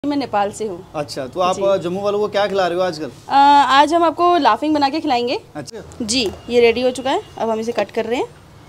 मैं नेपाल से हूँ। अच्छा, तो आप जम्मू वालों को क्या खिला रहे हो आजकल? आज हम आपको लाफिंग बना के खिलाएंगे। अच्छा जी, ये रेडी हो चुका है, अब हम इसे कट कर रहे हैं।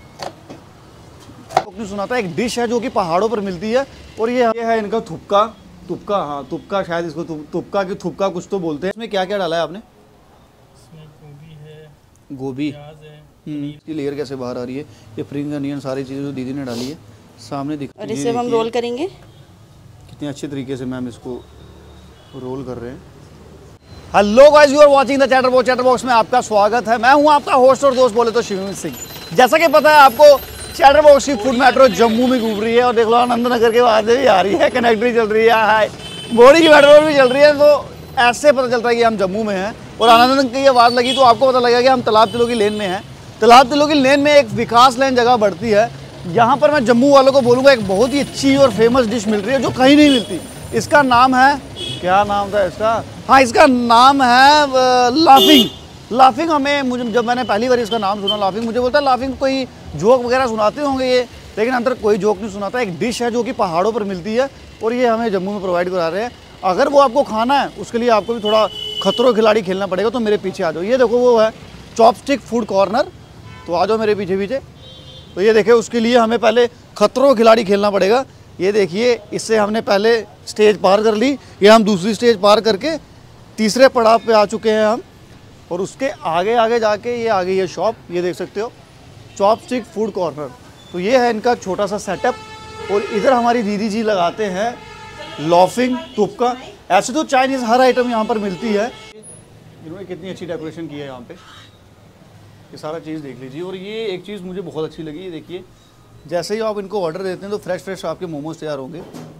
आपने सुना था एक डिश है जो कि पहाड़ों पर मिलती है और ये है इनका थुपका। तुपका, हाँ तुपका, शायद इसको तुपका की थुपका कुछ तो बोलते हैं। इसमें क्या क्या डाला है आपने? इसमें गोभी है, गोभी, प्याज है, इसकी लेयर कैसे बाहर आ रही है। ये स्प्रिंग अनियन, सारी चीज़ें जो दीदी ने डाली है सामने दिख। और इसे हम रोल करेंगे। कितने अच्छे तरीके से मैम इसको रोल कर रहे हैं। Hello guys, you are watching the Chatterbox. Chatterbox में आपका स्वागत है। मैं हूं आपका होस्ट और दोस्त, बोले तो शिवमित सिंह। जैसा कि पता है आपको, चैटरबॉक्स की फूड मेट्रो जम्मू में घूम रही है और देख लो आनंद नगर के बाद भी आ रही है, कनेक्टरी चल रही है, बोरी की मेट्रो भी चल रही है। तो ऐसे पता चलता है कि हम जम्मू में हैं और आनंद नगर की आवाज़ लगी तो आपको पता लगा कि हम तालाब तिलों की लेन में हैं। तालाब तिलों की लेन में एक विकास लेन जगह बढ़ती है, यहाँ पर मैं जम्मू वालों को बोलूँगा एक बहुत ही अच्छी और फेमस डिश मिल रही है जो कहीं नहीं मिलती। इसका नाम है, क्या नाम था इसका? हाँ, इसका नाम है लाफिंग। लाफिंग मुझे जब मैंने पहली बार इसका नाम सुना लाफिंग, मुझे बोलता है लाफिंग कोई जोक वगैरह सुनाते होंगे ये, लेकिन अंदर कोई जोक नहीं सुनाता। एक डिश है जो कि पहाड़ों पर मिलती है और ये हमें जम्मू में प्रोवाइड करा रहे हैं। अगर वो आपको खाना है उसके लिए आपको भी थोड़ा खतरों खिलाड़ी खेलना पड़ेगा। तो मेरे पीछे आ जाओ, ये देखो वो है चॉपस्टिक फूड कॉर्नर। तो आ जाओ मेरे पीछे पीछे। तो ये देखिए, उसके लिए हमें पहले खतरों खिलाड़ी खेलना पड़ेगा। ये देखिए, इससे हमने पहले स्टेज पार कर ली, ये हम दूसरी स्टेज पार करके तीसरे पड़ाव पे आ चुके हैं हम। और उसके आगे आगे जाके ये आ गई है शॉप, ये देख सकते हो, चॉपस्टिक फूड कॉर्नर। तो ये है इनका छोटा सा सेटअप और इधर हमारी दीदी जी लगाते हैं लाफिंग तुपका। ऐसे तो चाइनीज़ हर आइटम यहाँ पर मिलती है। इन्होंने कितनी अच्छी डेकोरेशन की है यहाँ पे, ये सारा चीज़ देख लीजिए। और ये एक चीज़ मुझे बहुत अच्छी लगी, ये देखिए, जैसे ही आप इनको ऑर्डर देते हैं तो फ्रेश आपके मोमोज तैयार होंगे।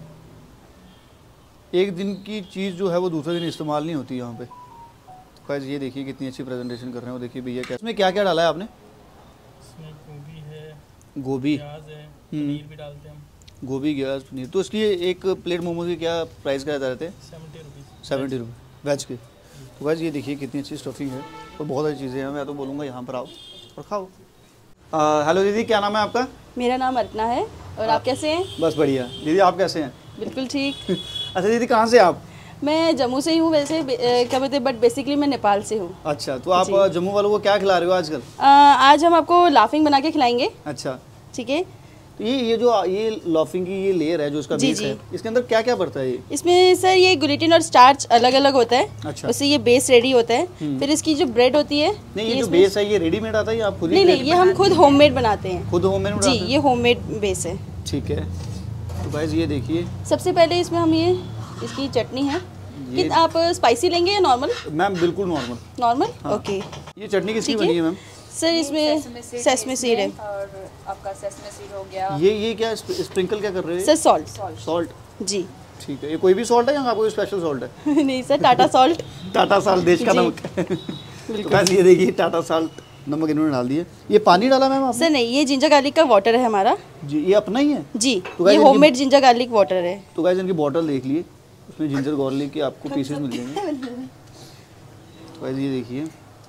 एक दिन की चीज़ जो है वो दूसरे दिन इस्तेमाल नहीं होती यहाँ पे। तो गाइस ये देखिए कितनी अच्छी प्रेजेंटेशन कर रहे हैं वो। देखिए भैया, क्या इसमें क्या क्या डाला है आपने? इसमें गोभी है, गोभी, प्याज है, पनीर भी डालते हैं हम। गोभी, प्याज, पनीर। तो इसकी एक प्लेट मोमोज की क्या प्राइस क्या रहते हैं? 70 रुपये वेज के। तो गाइस ये देखिए कितनी अच्छी स्टफिंग है और बहुत अच्छी चीज़ें हैं। मैं तो बोलूँगा यहाँ पर आओ और खाओ। हेलो दीदी, क्या नाम है आपका? मेरा नाम अर्चना है। और आप कैसे हैं? बस बढ़िया। दीदी आप कैसे हैं? बिल्कुल ठीक। अच्छा दीदी, कहाँ से आप? मैं जम्मू से ही हूँ वैसे, क्या बोलते हैं, बट बेसिकली मैं नेपाल से हूँ। अच्छा, तो आप जम्मू वालों को क्या खिला रहे हो आजकल? आज हम आपको लाफिंग बना के खिलाएंगे। अच्छा, ठीक है। तो ये जो ये लाफिंग की ये लेयर है जो इसका बेस है, इसके अंदर क्या क्या पड़ता है? ये इसमें सर ये ग्लूटेन और स्टार्च अलग अलग होता है। अच्छा। उससे ये बेस रेडी होता है। फिर इसकी जो ब्रेड होती है, नहीं, ये जो बेस है ये रेडीमेड आता है या आप खुद ही? नहीं, ये हम खुद होममेड बनाते हैं। खुद होममेड जी, ये होममेड बेस है। ठीक है। तो गाइस ये देखिए, सबसे पहले इसमें हम ये इसकी चटनी है। कि आप स्पाइसी लेंगे या नॉर्मल? मैम बिल्कुल नॉर्मल। नॉर्मल, हाँ। ओके। ये चटनी किसकी बनी है मैम? सर इसमें सेसमे सीड है और आपका सेसमे सीड हो गया। ये क्या स्प्रिंकल क्या कर रहे हैं? सर सॉल्ट जी, ठीक है। ये कोई भी सॉल्ट है या आपको स्पेशल सॉल्ट है? नहीं sir, Tata salt. Tata salt देश का नमक है। तो गाइस ये देखिए, टाटा सॉल्ट नमक इन्होंने डाल दिया। ये पानी डाला मैम आपने? सर नहीं, ये जिंजर गार्लिक का वाटर है हमारा। जी, ये अपना ही है? जी, तो ये होममेड जिंजर गार्लिक वाटर है। तो गाइस इनकी बॉटल देख लिए, उसमें जिंजर गार्लिक के आपको पीसेस मिल जाएंगे। तो गाइस ये देखिए,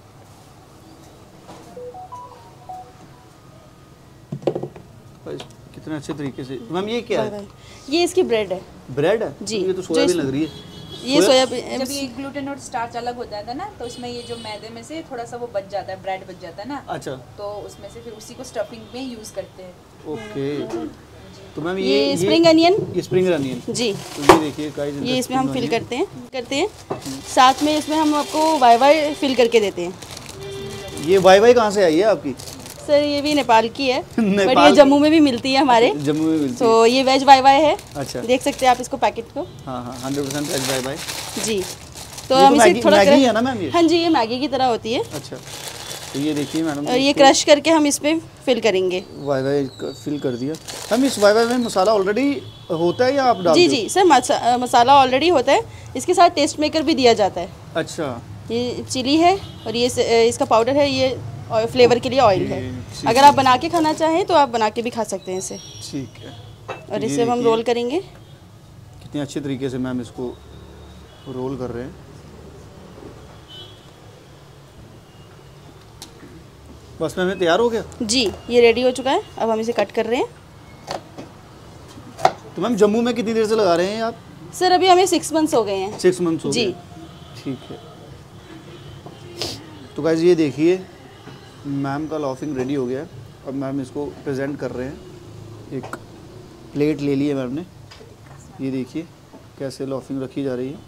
कितने अच्छे तरीके से। मैम ये क्या है? ये इसकी ब्रेड है। ब्रेड है जी। ये तो सोयाबीन लग रही है। ये सोयाबीन, जब ये ग्लूटेन और स्टार्च अलग हो जाता है ना, तो इसमें ये जो मैदे में से थोड़ा सा वो बच जाता है, ब्रेड बच जाता है ना। अच्छा। तो उसमें से फिर उसी को स्टफिंग में यूज करते हैं। ओके। तो मैम ये स्प्रिंग अनियन। ये स्प्रिंग अनियन जी। तो ये देखिए गाइस, ये इसमें हम फिल करते हैं। साथ में इसमें हम आपको वाई फिल करके देते हैं। ये वाई कहाँ से आई है आपकी? सर ये भी नेपाल की है, बट नेपाल ये जम्मू में भी मिलती है हमारे। जम्मू में मिलती है। तो ये वेज वाई है। अच्छा, देख सकते हैं आप इसको, पैकेट को। हाँ 100% वेज वाई। जी, तो हम इसे थोड़ा मैगी है ना मैम ये? हाँ जी, ये मैगी की तरह होती है। अच्छा, तो ये देखिए मैडम, और ये क्रश करके हम इस पे फिल करेंगे। वाई फिल कर दिया हम। इस वाई में मसाला ऑलरेडी होता है या आप डालते जी हो? जी सर, मसाला ऑलरेडी होता है। इसके साथ टेस्ट मेकर भी दिया जाता है। अच्छा, ये चिली है और ये इसका पाउडर है, ये फ्लेवर के लिए ऑयल है। अगर आप बना के खाना चाहें तो आप बना के भी खा सकते हैं इसे। ठीक है। और इसे हम रोल करेंगे। कितने अच्छे तरीके से मैम इसको रोल कर रहे हैं। बस मैम तैयार हो गया? जी, ये रेडी हो चुका है, अब हम इसे कट कर रहे हैं। तो मैम जम्मू में कितनी देर से लगा रहे हैं आप? सर अभी हमें 6 मंथ्स हो गए हैं। 6 मंथ्स हो जी। गए, ठीक है। तो गाइस ये देखिए मैम का लॉफिंग रेडी हो गया है। अब मैम इसको प्रेजेंट कर रहे हैं। एक प्लेट ले ली है मैम ने, ये देखिए कैसे लॉफिंग रखी जा रही है।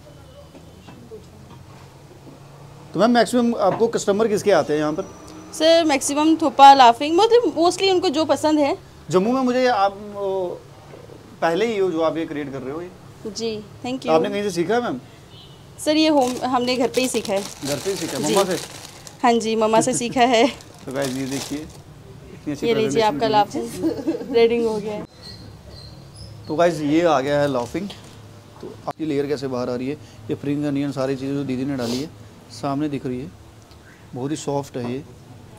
तो मैम मैक्सिमम आपको कस्टमर किसके आते हैं यहाँ पर? सर मैक्सिमम थोपा लाफिंग मतलब मोस्टली उनको जो पसंद है। जम्मू में मुझे आप पहले ही हो जो आप ये क्रिएट कर रहे हो ये? जी थैंक आपने यू। कहीं से सीखा है मैम? सर ये होम हमने घर पे ही सीखा है। घर पे ही सीखा है जी। मम्मा से? हाँ जी मम्मा से सीखा है। तो गाइस ये देखिए इतनी अच्छी ये लीजिए presentation आपका की। लाफिंग रेडिंग हो गया है। तो गाइस ये आ गया है लॉफिंग। तो आपकी लेयर कैसे बाहर आ रही है, ये फ्रिंग अनियन सारी चीज़ें जो दीदी ने डाली है सामने दिख रही है, बहुत ही सॉफ्ट है ये।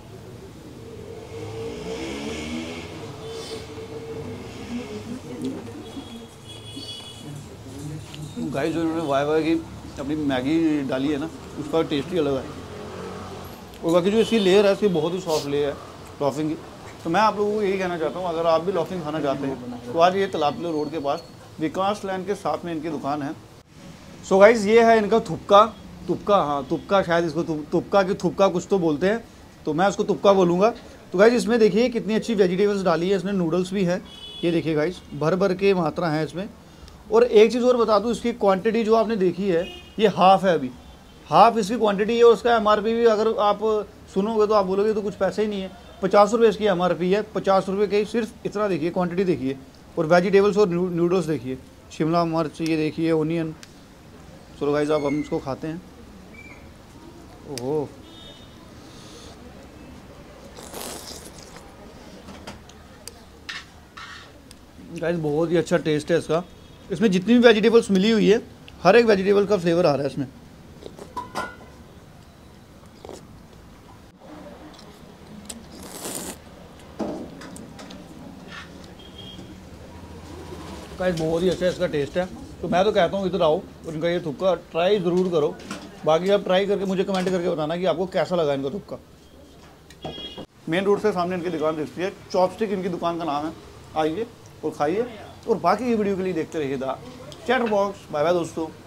गाइस जो इन्होंने वाई की अपनी मैगी डाली है ना उसका टेस्ट ही अलग है। और बाकी जो इसकी लेयर है इसकी बहुत ही सॉफ्ट लेयर है लॉफिंग की। तो मैं आप लोगों को यही कहना चाहता हूँ अगर आप भी लॉफिंग खाना चाहते हैं तो आज ये तालाबलो रोड के पास विकास लैंड के साथ में इनकी दुकान है। सो गाइस ये है इनका तुपका, हाँ तुपका, शायद इसको तुपका की थुपका कुछ तो बोलते हैं, तो मैं उसको तुपका बोलूँगा। तो गाइस इसमें देखिए कितनी अच्छी वेजिटेबल्स डाली है, इसमें नूडल्स भी है, ये देखिए गाइस भर भर के मात्रा है इसमें। और एक चीज़ और बता दूँ, इसकी क्वांटिटी जो आपने देखी है ये हाफ़ है, अभी हाफ़ इसकी क्वांटिटी है। और उसका MRP भी अगर आप सुनोगे तो आप बोलोगे तो कुछ पैसे ही नहीं है, 50 रुपये इसकी MRP है, 50 रुपये के सिर्फ इतना देखिए क्वांटिटी देखिए। और वेजिटेबल्स और नूडल्स देखिए, शिमला मिर्च ये देखिए, ओनियन। चलो गाइस अब हम इसको खाते हैं। ओह गाइस बहुत ही अच्छा टेस्ट है इसका। इसमें जितनी भी वेजिटेबल्स मिली हुई है हर एक वेजिटेबल का फ्लेवर आ रहा है इसमें। गाइस बहुत ही अच्छा इसका टेस्ट है। तो मैं तो कहता हूँ इधर आओ और इनका ये थुक्का ट्राई ज़रूर करो। बाकी आप ट्राई करके मुझे कमेंट करके बताना कि आपको कैसा लगा इनका थुक्का। मेन रोड से सामने इनकी दुकान दिखती है, चॉपस्टिक इनकी दुकान का नाम है। आइए और खाइए और बाकी ये वीडियो के लिए देखते रहिए the Chatterbox. Bye bye दोस्तों।